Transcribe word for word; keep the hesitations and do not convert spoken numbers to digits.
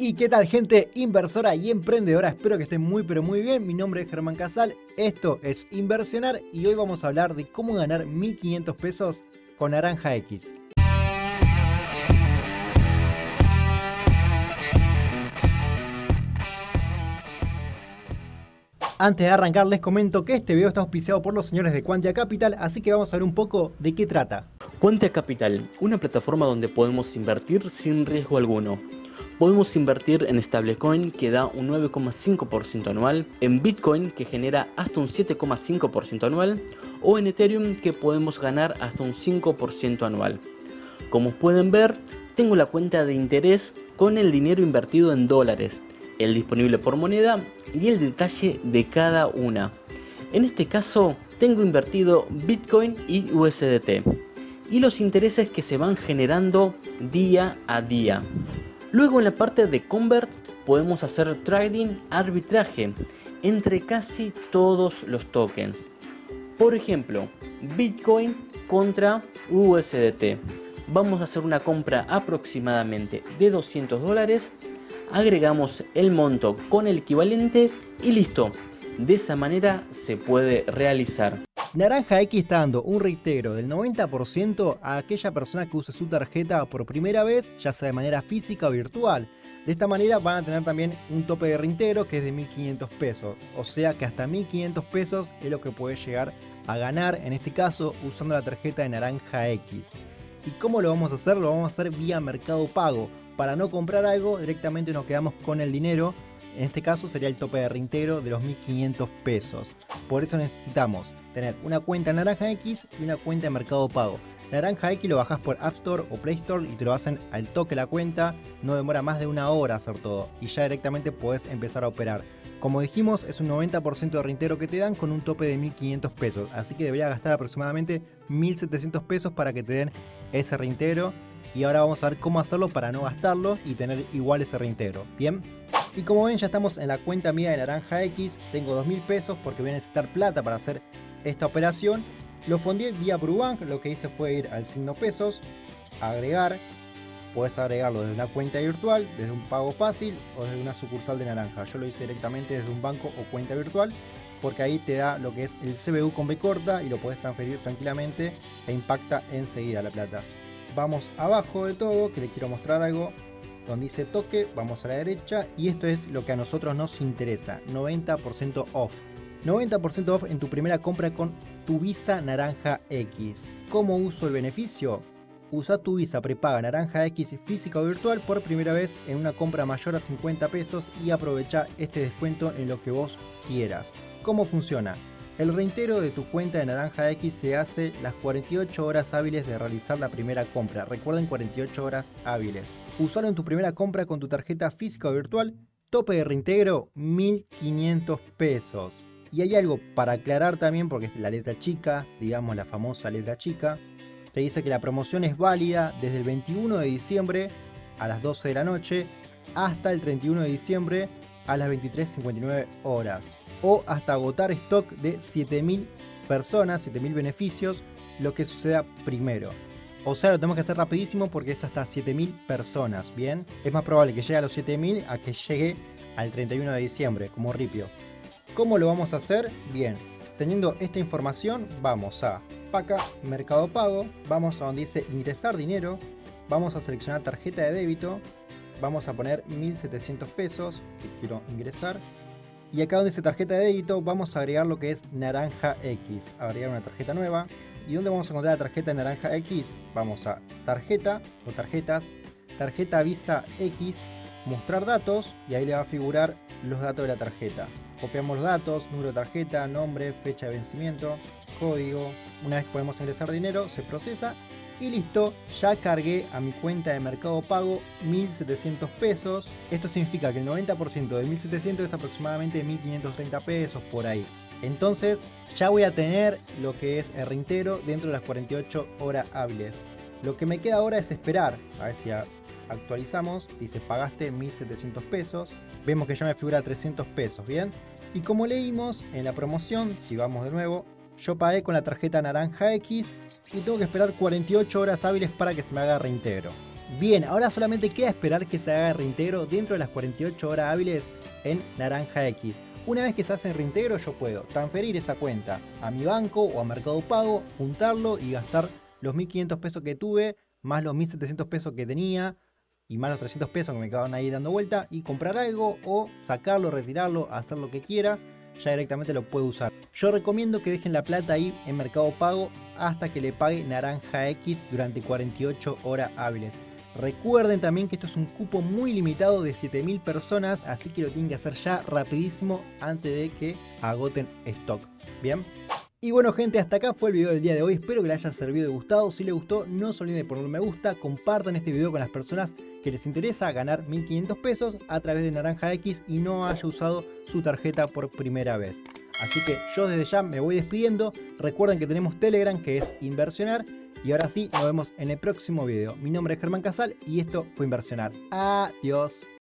¿Y qué tal, gente inversora y emprendedora? Espero que estén muy pero muy bien. Mi nombre es Germán Casal, esto es Inversionar y hoy vamos a hablar de cómo ganar mil quinientos pesos con Naranja X. Antes de arrancar les comento que este video está auspiciado por los señores de Quantia Capital, así que vamos a ver un poco de qué trata. Quantia Capital, una plataforma donde podemos invertir sin riesgo alguno. Podemos invertir en stablecoin que da un nueve coma cinco por ciento anual, en Bitcoin que genera hasta un siete coma cinco por ciento anual o en Ethereum que podemos ganar hasta un cinco por ciento anual. Como pueden ver, tengo la cuenta de interés con el dinero invertido en dólares, el disponible por moneda y el detalle de cada una. En este caso tengo invertido Bitcoin y U S D T y los intereses que se van generando día a día. Luego en la parte de Convert podemos hacer trading arbitraje entre casi todos los tokens. Por ejemplo, Bitcoin contra U S D T. Vamos a hacer una compra aproximadamente de doscientos dólares. Agregamos el monto con el equivalente y listo. De esa manera se puede realizar. Naranja X está dando un reintegro del noventa por ciento a aquella persona que use su tarjeta por primera vez, ya sea de manera física o virtual. De esta manera van a tener también un tope de reintegro que es de mil quinientos pesos. O sea que hasta mil quinientos pesos es lo que puedes llegar a ganar, en este caso usando la tarjeta de Naranja X. ¿Y cómo lo vamos a hacer? Lo vamos a hacer vía Mercado Pago. Para no comprar algo, directamente nos quedamos con el dinero. En este caso sería el tope de reintegro de los mil quinientos pesos. Por eso necesitamos tener una cuenta Naranja X y una cuenta de Mercado Pago. Naranja X lo bajás por App Store o Play Store y te lo hacen al toque la cuenta. No demora más de una hora hacer todo y ya directamente podés empezar a operar. Como dijimos, es un noventa por ciento de reintegro que te dan con un tope de mil quinientos pesos. Así que deberías gastar aproximadamente mil setecientos pesos para que te den ese reintegro. Y ahora vamos a ver cómo hacerlo para no gastarlo y tener igual ese reintegro. ¿Bien? Y como ven, ya estamos en la cuenta mía de Naranja X. Tengo dos mil pesos porque voy a necesitar plata para hacer esta operación. Lo fondeé vía Brubank. Lo que hice fue ir al signo pesos, agregar. Puedes agregarlo desde una cuenta virtual, desde un pago fácil o desde una sucursal de Naranja. Yo lo hice directamente desde un banco o cuenta virtual porque ahí te da lo que es el C B U con B corta y lo puedes transferir tranquilamente e impacta enseguida la plata. Vamos abajo de todo, que les quiero mostrar algo donde dice toque, vamos a la derecha y esto es lo que a nosotros nos interesa, noventa por ciento off. noventa por ciento off en tu primera compra con tu Visa Naranja X. ¿Cómo uso el beneficio? Usa tu Visa prepaga Naranja X física o virtual por primera vez en una compra mayor a cincuenta pesos y aprovecha este descuento en lo que vos quieras. ¿Cómo funciona? El reintegro de tu cuenta de Naranja X se hace las cuarenta y ocho horas hábiles de realizar la primera compra. Recuerden, cuarenta y ocho horas hábiles. Usalo en tu primera compra con tu tarjeta física o virtual. Tope de reintegro mil quinientos pesos. Y hay algo para aclarar también, porque es la letra chica, digamos la famosa letra chica. Te dice que la promoción es válida desde el veintiuno de diciembre a las doce de la noche hasta el treinta y uno de diciembre a las veintitrés cincuenta y nueve horas. O hasta agotar stock de siete mil personas, siete mil beneficios, lo que suceda primero. O sea, lo tenemos que hacer rapidísimo porque es hasta siete mil personas, ¿bien? Es más probable que llegue a los siete mil a que llegue al treinta y uno de diciembre, como ripio. ¿Cómo lo vamos a hacer? Bien, teniendo esta información, vamos a acá, Mercado Pago, vamos a donde dice ingresar dinero, vamos a seleccionar tarjeta de débito, vamos a poner mil setecientos pesos, que quiero ingresar. Y acá donde dice tarjeta de débito vamos a agregar lo que es Naranja X, agregar una tarjeta nueva. ¿Y dónde vamos a encontrar la tarjeta de Naranja X? Vamos a tarjeta o tarjetas, tarjeta Visa X, mostrar datos y ahí le va a figurar los datos de la tarjeta. Copiamos los datos, número de tarjeta, nombre, fecha de vencimiento, código. Una vez que podemos ingresar dinero se procesa y listo, ya cargué a mi cuenta de Mercado Pago mil setecientos pesos. Esto significa que el noventa por ciento de mil setecientos es aproximadamente mil quinientos treinta pesos por ahí. Entonces ya voy a tener lo que es el reintegro dentro de las cuarenta y ocho horas hábiles. Lo que me queda ahora es esperar. A ver si actualizamos. Dice pagaste mil setecientos pesos. Vemos que ya me figura trescientos pesos, ¿bien? Y como leímos en la promoción, si vamos de nuevo, yo pagué con la tarjeta Naranja X y tengo que esperar cuarenta y ocho horas hábiles para que se me haga reintegro. Bien, ahora solamente queda esperar que se haga el reintegro dentro de las cuarenta y ocho horas hábiles en Naranja X. Una vez que se hace el reintegro, yo puedo transferir esa cuenta a mi banco o a Mercado Pago, juntarlo y gastar los mil quinientos pesos que tuve, más los mil setecientos pesos que tenía, y más los trescientos pesos que me quedaban ahí dando vuelta, y comprar algo o sacarlo, retirarlo, hacer lo que quiera, ya directamente lo puedo usar. Yo recomiendo que dejen la plata ahí en Mercado Pago hasta que le pague Naranja X durante cuarenta y ocho horas hábiles. Recuerden también que esto es un cupo muy limitado de siete mil personas, así que lo tienen que hacer ya rapidísimo antes de que agoten stock. ¿Bien? Y bueno gente, hasta acá fue el video del día de hoy, espero que les haya servido y gustado. Si les gustó, no se olviden de poner un me gusta, compartan este video con las personas que les interesa ganar mil quinientos pesos a través de Naranja X y no haya usado su tarjeta por primera vez. Así que yo desde ya me voy despidiendo, recuerden que tenemos Telegram que es Inversionar y ahora sí, nos vemos en el próximo video. Mi nombre es Germán Casal y esto fue Inversionar. Adiós.